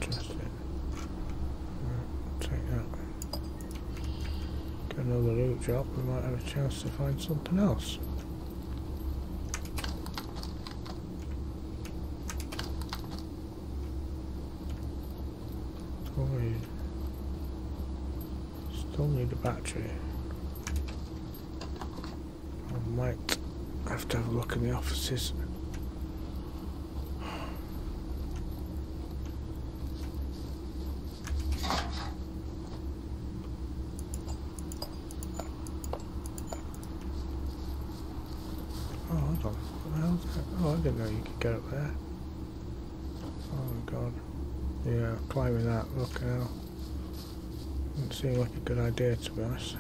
interesting. Right, take that. Get another loot drop, we might have a chance to find something else. Still need a battery. I might have to have a look in the offices. Oh, hold on. What the hell's that? Oh, I didn't know you could get up there. Oh my god. Yeah, climbing that, look now. Doesn't seem like a good idea, to be honest.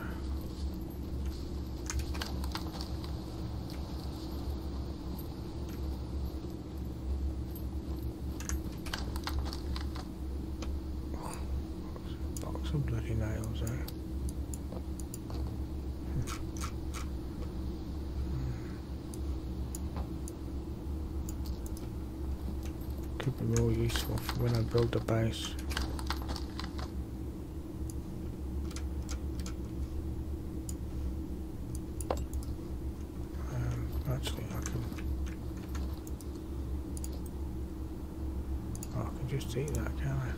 Box of bloody nails there. Could be more useful for when I build a base. Actually, I can just eat that, can't I?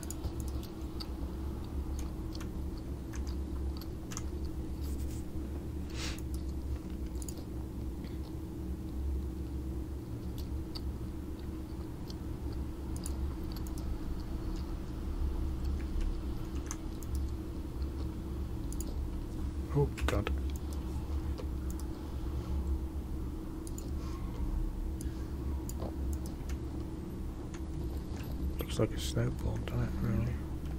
Oh god. Looks like a snowball type, really.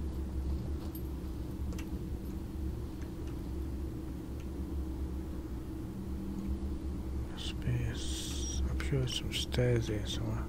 Must be I'm sure there's some stairs here somewhere.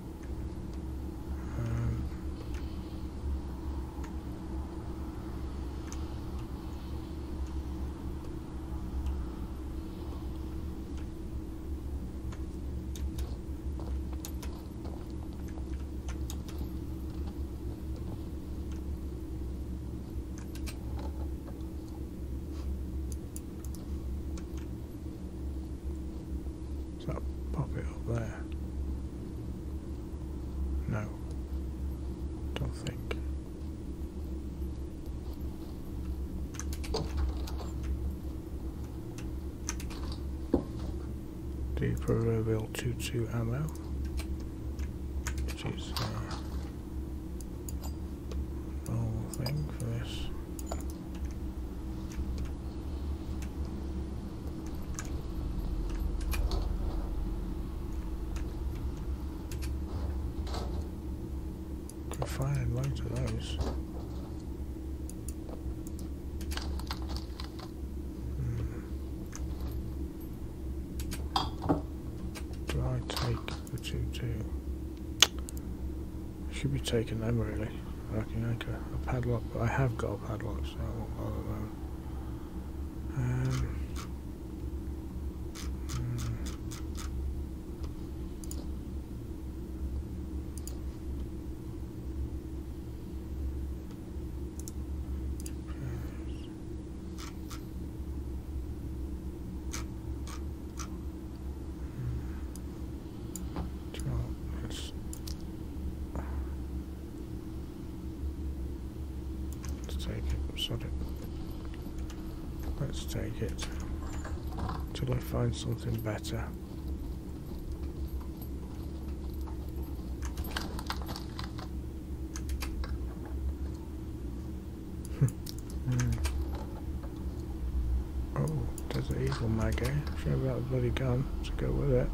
So pop it up there. No, don't think. The proverbial 2-2 ammo, which is a normal thing for this. Finding loads of those. Do I take the 2-2? I should be taking them really. I can make a padlock, but I have got a padlock, so I won't bother them. Let's take it till I find something better. Oh, there's an eagle mag, eh? Should have got a bloody gun to go with it.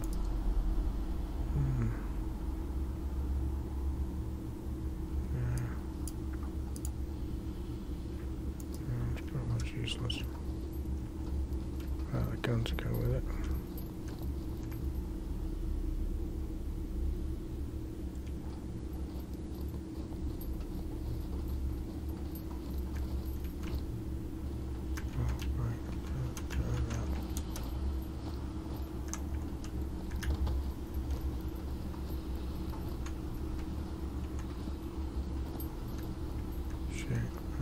It's pretty much useless. A gun to go with it. Oh, right. shit.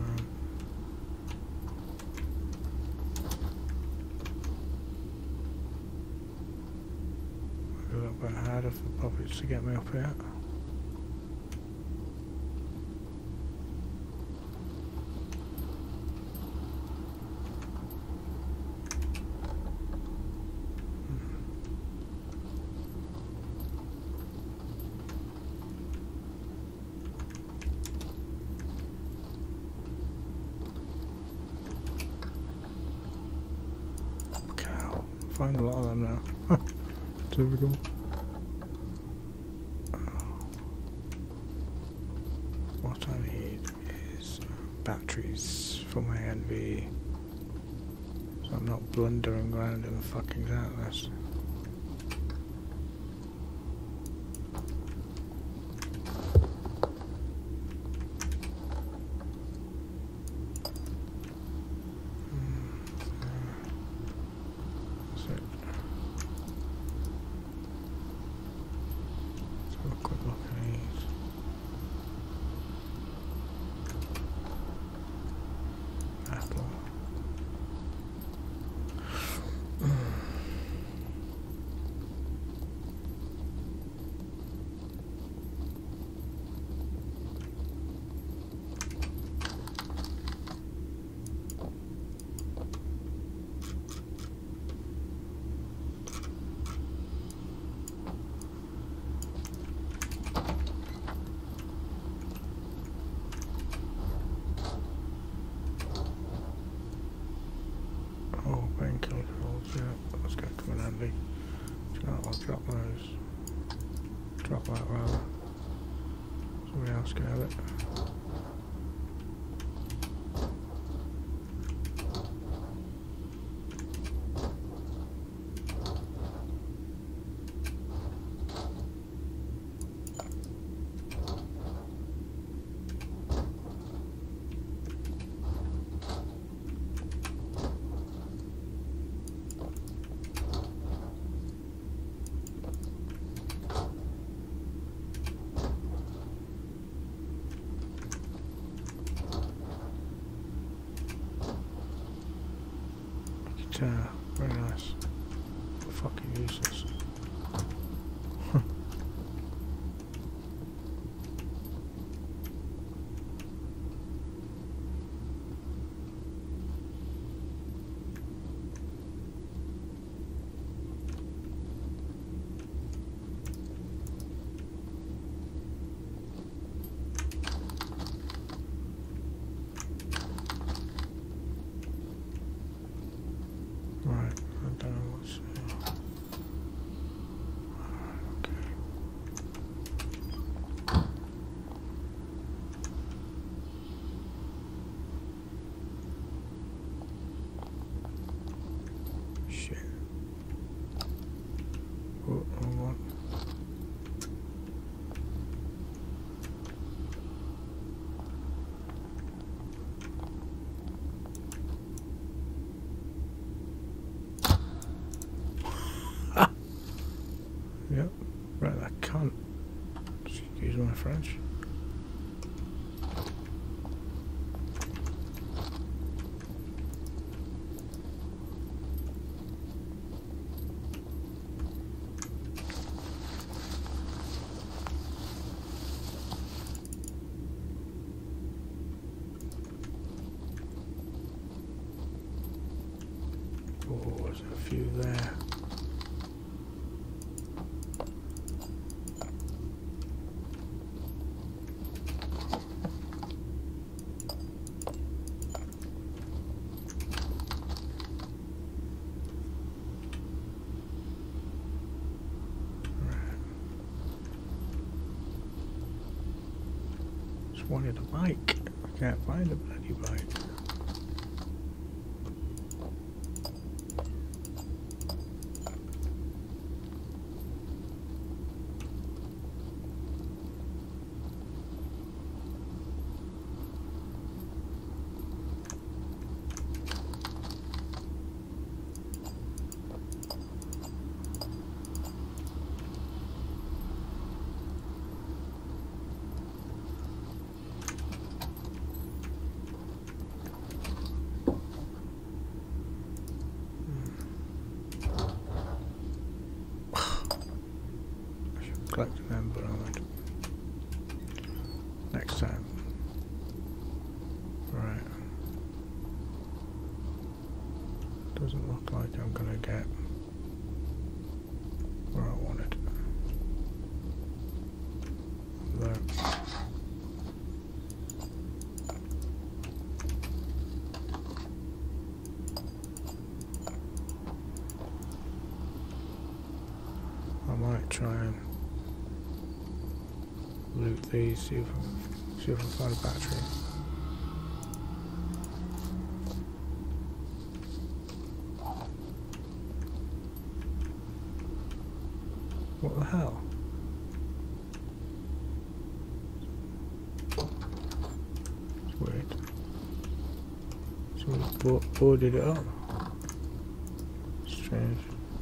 A little bit harder for puppets to get me up here. Find a lot of them now. Typical. What I need is batteries for my NV, so I'm not blundering around in fucking Atlas. That's going to come in handy. I'll drop those. Drop that rather. Somebody else can have it. Very nice. Fucking useless. Right, I don't know what's shit. Oh, wrong one. Yep, right, that cunt. Excuse my French. Oh, there's a few there. Wanted a bike. I can't find a bloody bike. collecting them, but next time. Right. Doesn't look like I'm gonna get where I wanted. There. I might try and loot these, see if I can find a battery. What the hell? It's weird. Someone boarded it up. Strange.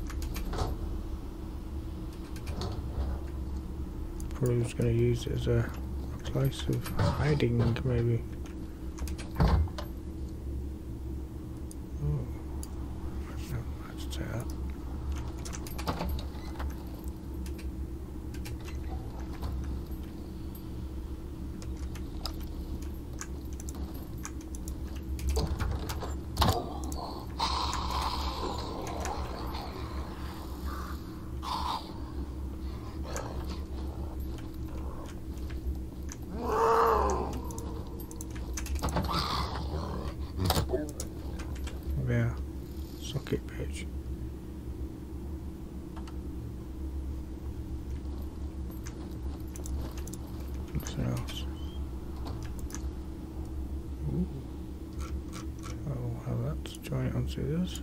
Probably was going to use it as a place of hiding, maybe. Oh. No, let's take that. Yeah, suck it, bitch. Nothing else. Ooh. I'll have that to join it onto this.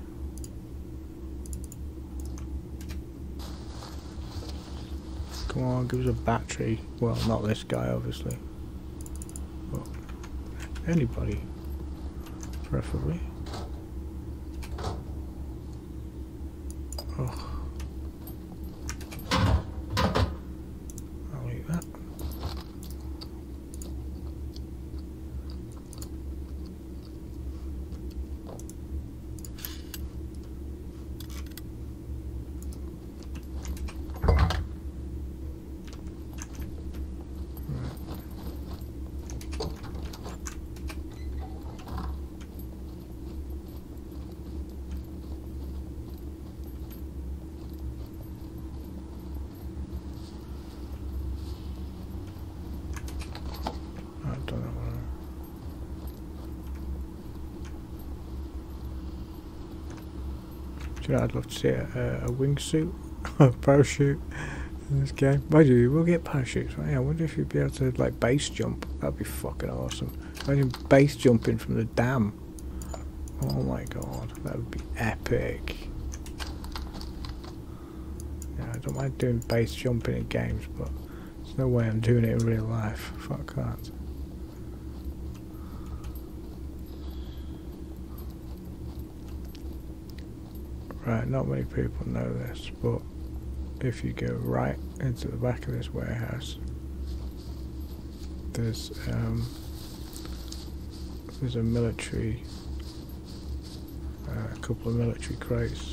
Come on, give us a battery. Well, not this guy, obviously. But anybody, preferably. Oh. I'll eat that. You know, I'd love to see a wingsuit, a parachute in this game. Mind you, we'll get parachutes, right? Yeah, I wonder if you'd be able to like base jump. That'd be fucking awesome. Imagine base jumping from the dam. Oh my god, that would be epic. Yeah, I don't mind doing base jumping in games, but there's no way I'm doing it in real life. Fuck that. Right, not many people know this, but if you go right into the back of this warehouse, there's a military, a couple of military crates.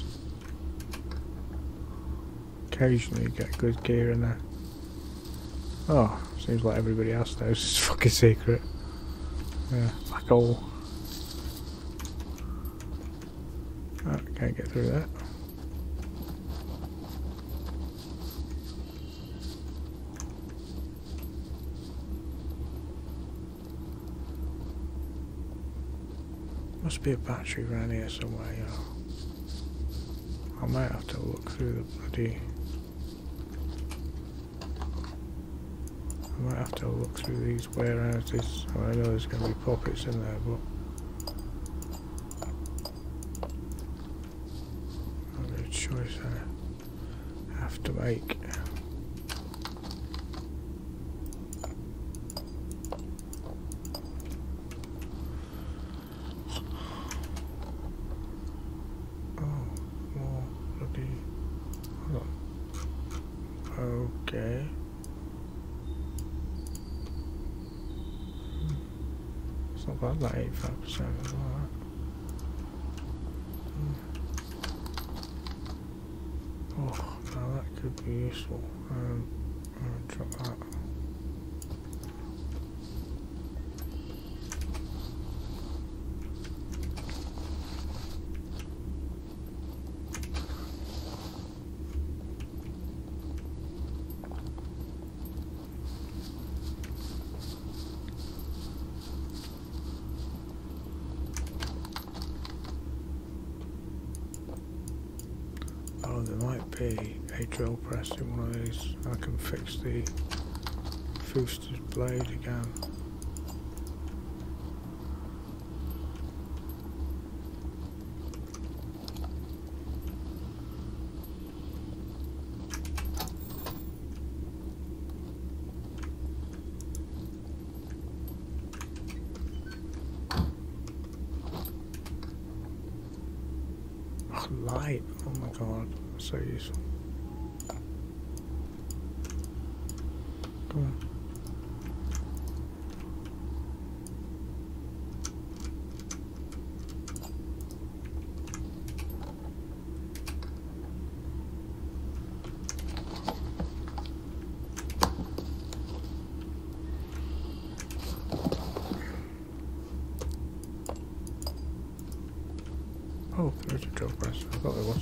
Occasionally you get good gear in there. Oh, seems like everybody else knows it's a fucking secret. Yeah, black hole. Oh, can't get through that. Must be a battery around here somewhere, you know. I might have to look through the bloody... I might have to look through these warehouses. Oh, I know there's going to be pockets in there, but... choice I have to make. Oh, more bloody. Hold on. Okay. It's not bad, like 85% as well. Oh, now that could be useful. Drop that. Oh, there might be a drill press in one of these. I can fix the Fooster's blade again. Oh, light! Oh my god, so useful. Come on. Oh, there's a drill press. I thought there was.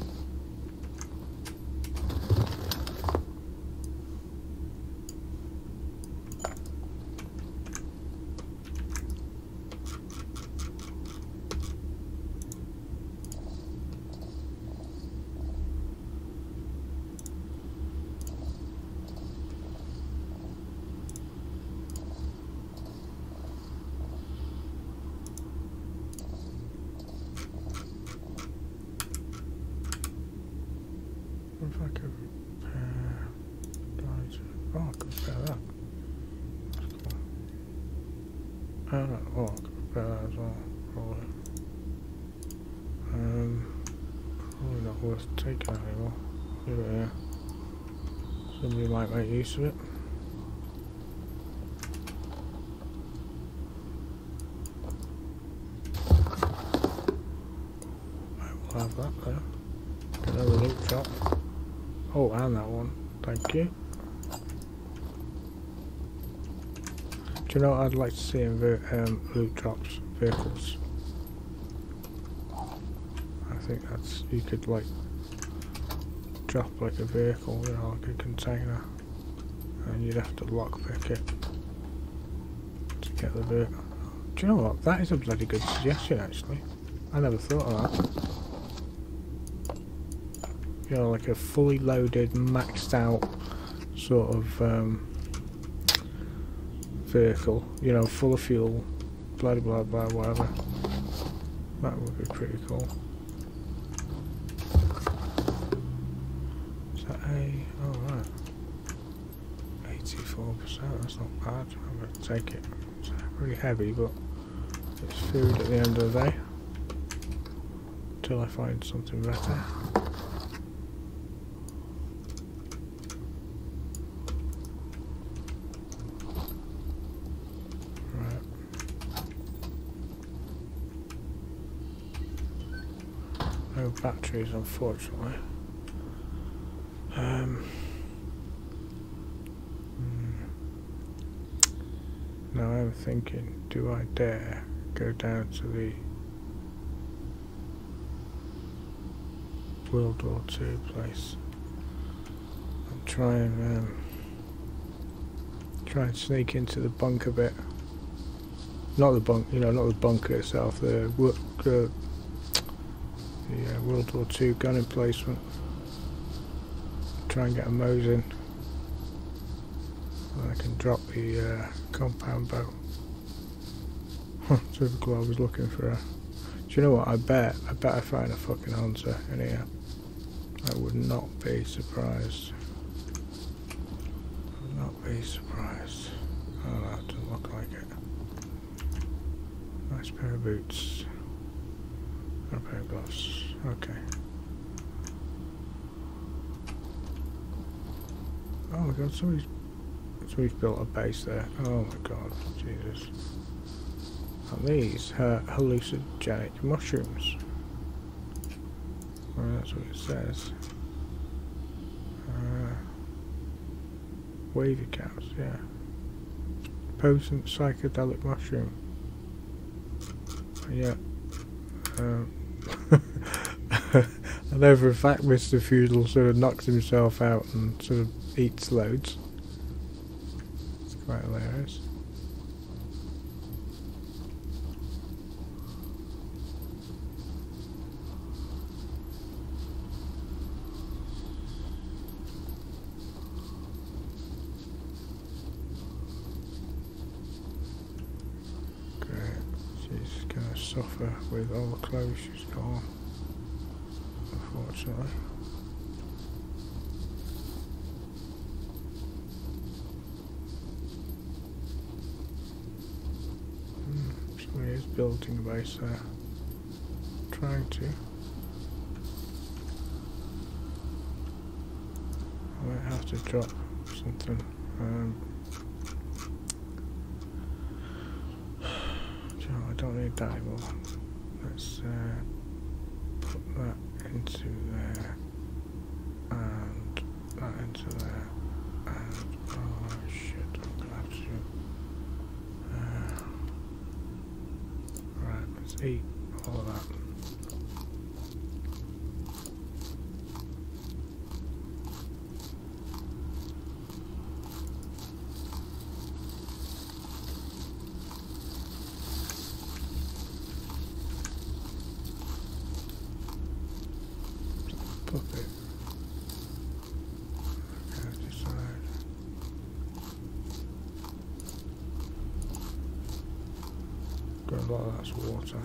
If I could repair lines. Oh, I could repair that. That's cool. Oh, I could repair that as well. Probably. Probably not worth taking anymore. Leave it here. Somebody might make use of it. I will have that there. Another loot drop. Oh, and that one. Thank you. Do you know what I'd like to see in loot drops? Vehicles. I think that's, you could like drop like a vehicle, you know, like a container, and you'd have to lockpick it to get the vehicle. Do you know what? That is a bloody good suggestion actually. I never thought of that. You know, like a fully loaded, maxed out sort of vehicle, you know, full of fuel, blah blah blah, whatever. That would be pretty cool. Is that a, oh right, 84%, that's not bad. I'm going to take it. It's really heavy, but it's food at the end of the day. Until I find something better. No batteries, unfortunately. Now I'm thinking, do I dare go down to the World War II place and try and sneak into the bunker bit? Not the bunk, you know, not the bunker itself. The World War II gun emplacement. Try and get a Mosin. And I can drop the compound bow. Typical, I was looking for a... Do you know what? I bet I find a fucking hunter in here. I would not be surprised. I would not be surprised. Oh, that doesn't look like it. Nice pair of boots. And a pair of gloves. Okay. Oh my god, somebody's built a base there. Oh my god, Jesus. And these hallucinogenic mushrooms. Well, that's what it says. wavy caps, yeah. Potent psychedelic mushroom. Yeah. I know for a fact Mr. Feudal sort of knocks himself out and sort of eats loads. It's quite hilarious. She's going to suffer with all the clothes she's got on, unfortunately. Somebody is building a base there. Trying to. I might have to drop something. I don't need that anymore. Let's put that into there and that into there and oh shit, I'm gonna have to right, let's eat all of that. Puppet. Okay, decide. Got a lot of that's water.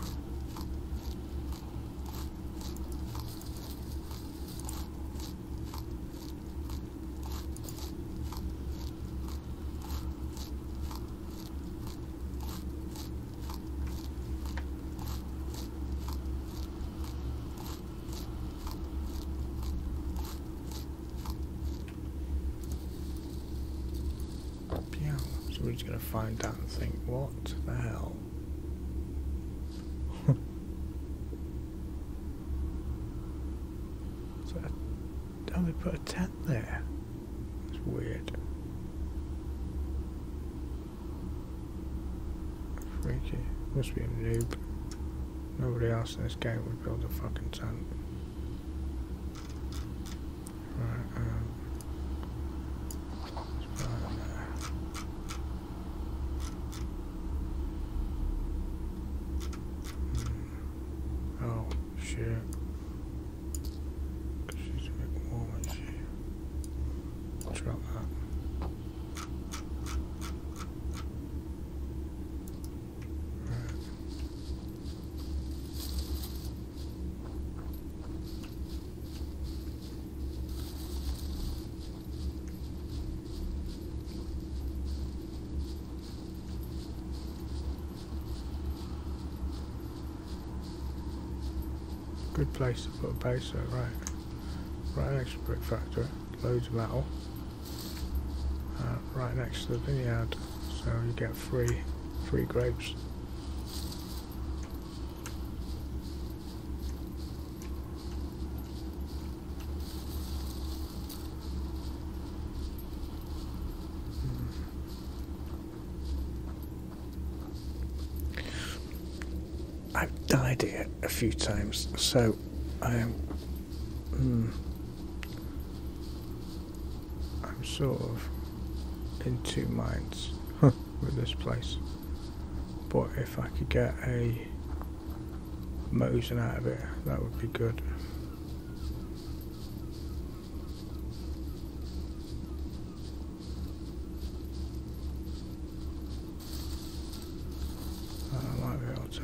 Somebody's going to find that and think, what the hell? So, oh, they put a tent there. It's weird. Freaky. Must be a noob. Nobody else in this game would build a fucking tent. Right, oh, shit. She's a bit warm, isn't she? Drop that. Right. Good place to put a base though, right. Right next to the brick factory, loads of metal. Right next to the vineyard, so you get free grapes. I've died here a few times, so I'm sort of in two minds with this place. But if I could get a Mosin out of it, that would be good. I might be able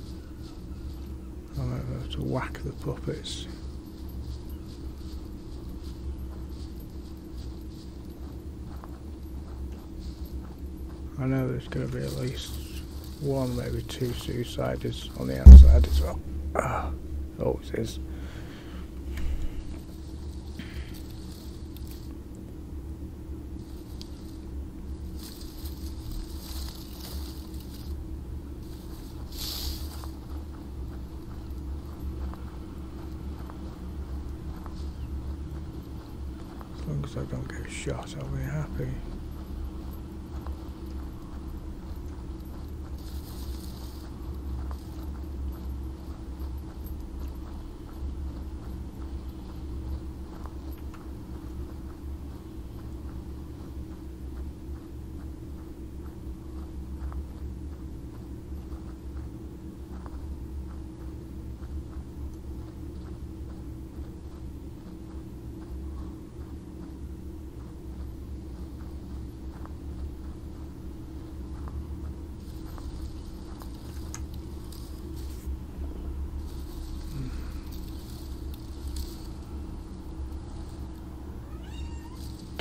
to whack the puppets. I know there's going to be at least one, maybe two suiciders on the outside as well. Ah, always is. As long as I don't get shot, I'll be happy.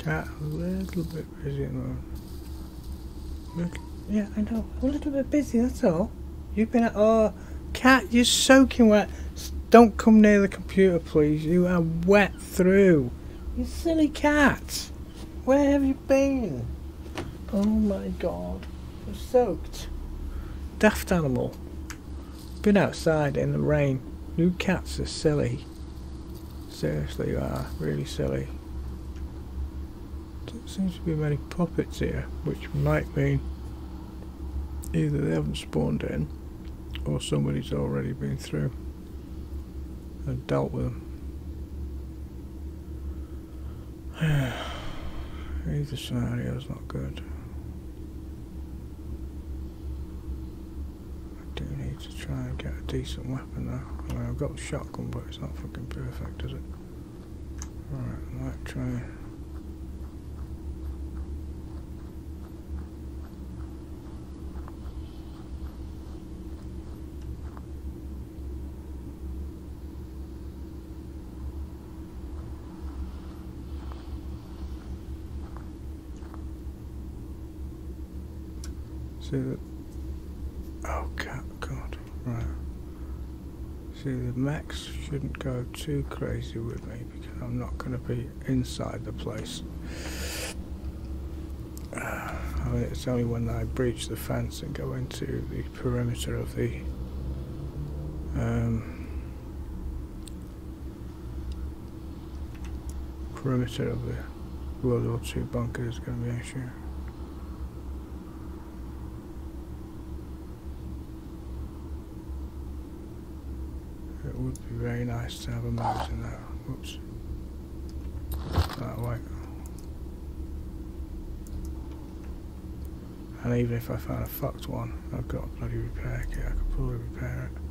cat a little bit busy at the moment. Yeah, I know. A little bit busy, that's all. You've been at... Oh, cat, you're soaking wet. Don't come near the computer, please. You are wet through. You silly cat. Where have you been? Oh my god. You're soaked. Daft animal. Been outside in the rain. You cats are silly. Seriously, you are. Really silly. There seems to be many puppets here, which might mean either they haven't spawned in or somebody's already been through and dealt with them. Either scenario's not good. I do need to try and get a decent weapon though. I mean, I've got the shotgun, but it's not fucking perfect, is it? Alright, I might try. See that? Oh God, right. See, the mechs shouldn't go too crazy with me because I'm not going to be inside the place. I mean, it's only when I breach the fence and go into the perimeter of the WW2 Bunker is going to be an issue. It would be very nice to have a mouse in there. Whoops. That way. And even if I found a fucked one, I've got a bloody repair kit, I could probably repair it.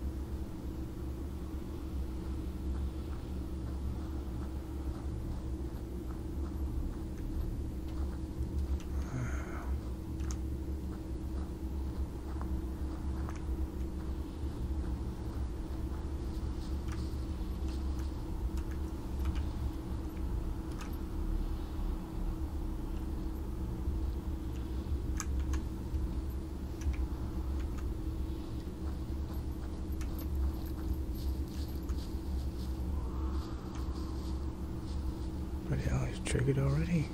Bloody hell, it's triggered already.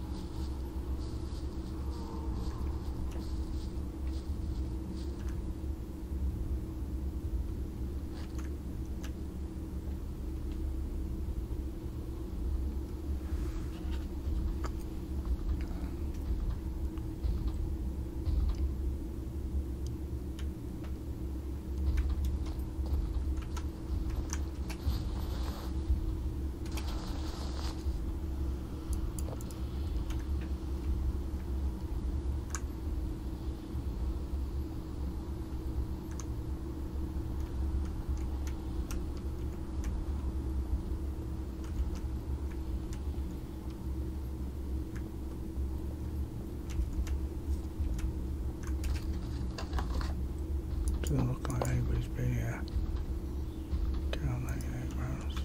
Doesn't look like anybody's been here. Get on that, yeah, rounds.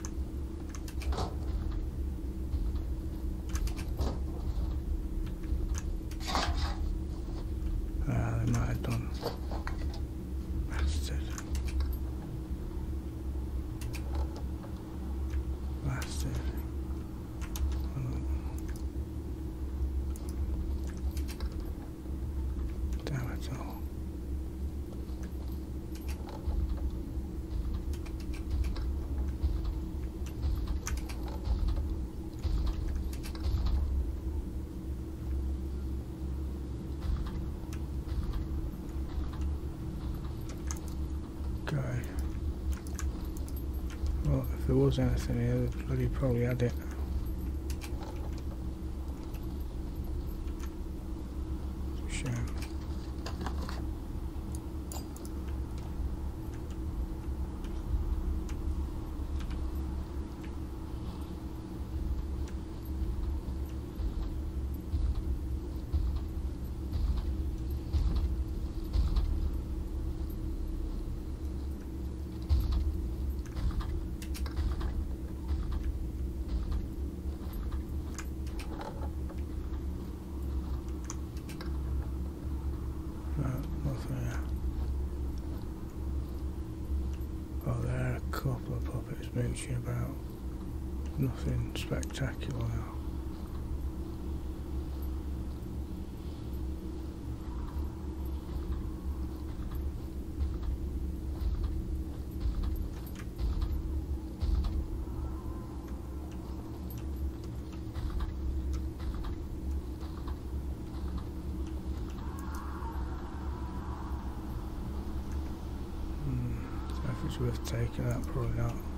They might have done. Bastard. Bastard. Damn it all. Okay. Well, if there was anything here, they bloody probably had it. It's a shame. couple of puppets mooching about. Nothing spectacular now. If it's worth taking that, probably not.